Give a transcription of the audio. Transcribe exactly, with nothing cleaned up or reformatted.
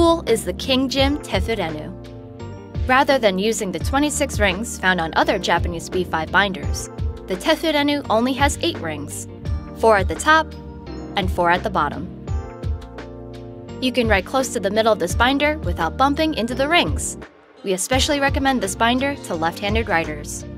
tool is the King Jim Tefurenu. Rather than using the twenty-six rings found on other Japanese B five binders, the Tefurenu only has eight rings, four at the top and four at the bottom. You can write close to the middle of this binder without bumping into the rings. We especially recommend this binder to left-handed writers.